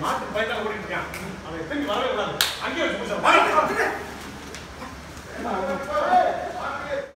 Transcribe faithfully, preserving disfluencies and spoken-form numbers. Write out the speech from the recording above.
மாட்டு பயத்தால ஓடிட்டு இருக்கான். அவன் திரும்பி வரவே கூடாது. அங்கேயே வச்சு முடிச்சாரு.